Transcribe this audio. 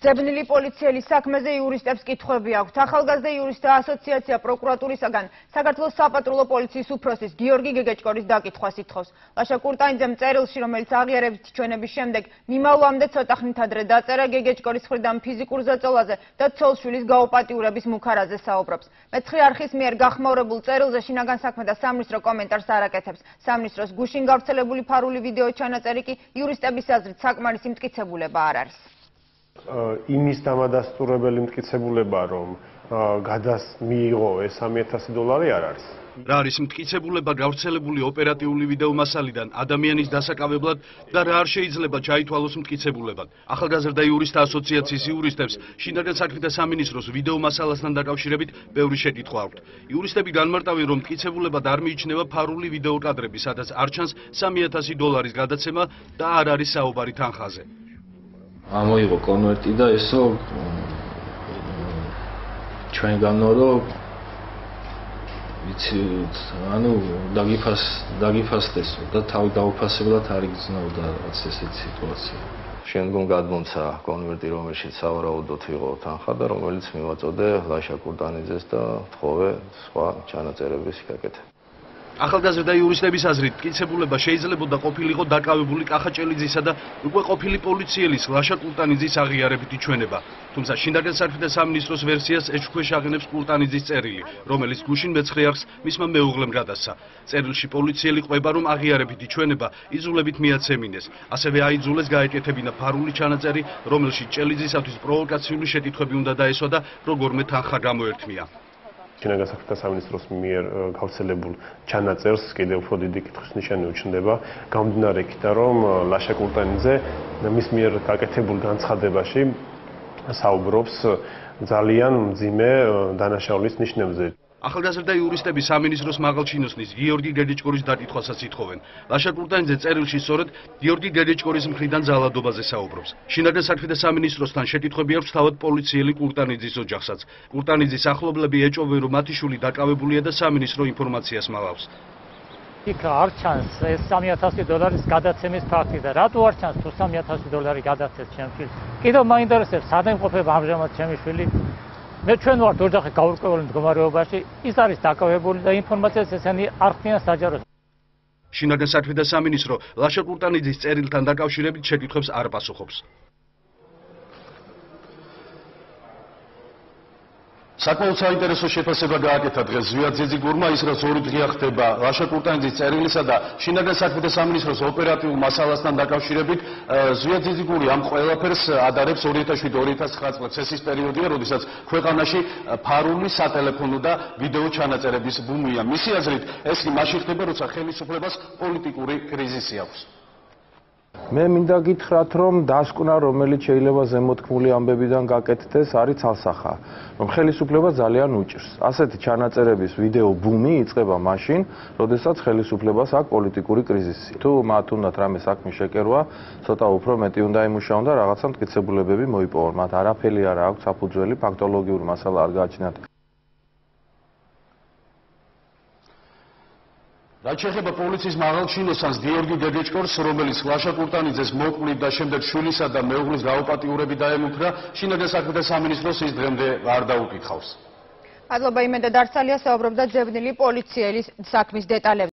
ძებნილი პოლიციელის საქმეზე იურისტებს კითხვები აქვთ. ახალგაზრდა იურისტთა ასოციაცია პროკურატურისაგან საქართველოს საპატრულო პოლიციის უფროსის გიორგი გეგეჭკორის დაკითხვას ითხოვს. ლაშა კურტანიძემ წერილში, რომელიც აღიარებითი ჩვენების შემდეგ მიმავლამდე ცოტა ხნით ადრე დაწერა, გეგეჭკორის მხრიდან ფიზიკურ ზეწოლაზე და ცოლშვილის გაუპატიურების მუქარაზე საუბრობს. მეცხრე არხის მიერ გახმაურებულ წერილზე შინაგან საქმეთა სამინისტრო კომენტარს არ აკეთებს. სამინისტროს გუშინ გავრცელებული ფარული ვიდეო ჩანაწერი კი იურისტების აზრით საკმარისი მტკიცებულება არ არის. იმის დამადასტურებელი მტკიცებულება, რომ მიიღო ეს $3,000 არ არის. რა არის მტკიცებულება გავრცელებული ოპერატიული ვიდეო მასალიდან ადამიანის დასაკავებლად და რა არ შეიძლება ჩაითვალოს მტკიცებულებად. ახალგაზრდა იურისტთა ასოციაციის იურისტებს შინაგან საქმეთა სამინისტროს ვიდეო მასალასთან დაკავშირებით ბევრი შეკითხვა აქვთ. იურისტები განმარტავენ, რომ მტკიცებულებად არ მიიჩნევა ფარული ვიდეო კადრები, სადაც არ ჩანს $3,000 გადაცემა და არ არის საუბარი თანხაზე. ამოიღო კონვერტი და ესო ჩვენგანო რომ ვიცი ანუ დაგიფასდესო და თავი დაუფასებლად არ იგრძნობდა რაც ესეთი სიტუაცია. შემდგომ გადმომცა კონვერტი, რომელშიც სავარაუდოდ იყო თანხა და რომელიც მივაწოდე ლაშა კურტანიძეს და თხოვე სხვა ჩანაწერების გაკეთება. ახალგაზრდა იურისტების აზრით მტკიცებულება შეიძლებოდა ყოფილიყო დაკავებული კახაჭელიძისა და უკვე ყოფილი პოლიციელის ლაშა კურტანიძის აღიარებითი ჩვენება. თუმცა შინაგან საქმეთა სამინისტროს ვერსიას ეჭვქვეშ აღენებს კურტანიძის წერილი, რომელიც გუშინ მეცხრე არხს მისმა მეუღლემ გადასცა. წერილში პოლიციელი ყვება, რომ აღიარებითი ჩვენება იძულებით მიაცემინეს. ასევე აიძულეს გაეკეთებინა ფარული ჩანაწერი, რომელშიც ჭელიძისათვის პროვოკაციული შეკითხვები უნდა დაესვა და როგორმე თანხა გამოერთმია. შინაგან საქმეთა სამინისტროს მიერ გავრცელებულ ჩანაწერს კიდევ უფრო დიდი კითხვის ნიშანი უჩნდება, გამომდინარე იქიდან, რომ ლაშა კურტანიძე მის მიერ გაკეთებულ განცხადებაში საუბრობს ძალიან მძიმე დანაშაულის ნიშნებზე. ახალგაზრდა იურისტები სამინისტროს მაღალჩინოსნის გიორგი გეგეჭკორის დაკითხვასაც ითხოვენ. ლაშა კურტანიძე წერილში სწორედ გიორგი გეგეჭკორის მხრიდან ძალადობაზე საუბრობს. შინაგან საქმეთა სამინისტროსთან შეკითხვები აქვს თავად პოლიციელი კურტანიძის ოჯახსაც. კურტანიძის ახლობლები ეჭვობენ, რომ მათი შვილი დაკავებულია და სამინისტრო ინფორმაციას მალავს. იქ არ ჩანს ეს $3,000 გადაცემის ფაქტი და რატო არ ჩანს თუ $3,000 გადაცეს ჩემს შვილს? კიდევ მაინტერესებს სად იმყოფება ამჟამად ჩემი შვილი? მე ჩვენ ვართ ოჯახი გაურკვეველ მდგომარეობაში, ის არის დაკავებული და ინფორმაციას ესენი არ ხდიან საჯაროს. შინაგან საქმეთა სამინისტრო ლაშა კურტანიძის წერილთან დაკავშირებით შეკითხვებს არ პასუხობს. საკმაოდ საინტერესო შეფასება გააკეთა დღეს ზვიად ძიძიგურმა, ის რაც ორი დღეა ხდება ლაშა კურტანიძის წერილისა და შინაგან საქმეთა სამინისტროს ოპერატიულ მასალასთან დაკავშირებით. ზვიად ძიძიგური ამ ყველაფერს ადარებს 2007-2009 წელს. ეს ის პერიოდია, როდესაც ქვეყანაში ფარული სატელეფონო და ვიდეო ჩანაწერების ბუმია. მისი აზრით, ეს მაშინ ხდება, როცა ხელისუფლებას პოლიტიკური კრიზისი აქვს. მე მინდა გითხრათ, რომ დასკვნა, რომელიც შეიძლება ზემოთქმული ამბებიდან გაკეთდეს, არის ცალსახა, რომ ხელისუფლება ძალიან უჭირს. ასეთი ჩანაწერების ვიდეო ბუმი იწყება მაშინ, როდესაც ხელისუფლებას აქვს პოლიტიკური კრიზისი. თუ მათ უნდათ რამე საქმის შეკერვა, ცოტა უფრო მეტი უნდა იმუშაონ და რაღაცა მტკიცებულებები მოიპოვონ. მათ არაფერი არ აქვს საფუძველი, ფაქტოლოგიური მასალა არ გააჩნიათ. რაც შეეხება პოლიციის მაღალჩინოსანს გიორგი გეგეჭკორს, რომელიც ლაშა კურტანიძეს მოკვლით და შემდეგ შვილისა და მეუღლის გაუპატიურებით დაემუქრა, შინაგან საქმეთა სამინისტროს ის დღემდე არ დაუკითხავს. მადლობა იმედა დარცალია საუბრობდა ძებნილი პოლიციელის საქმის დეტალებზე.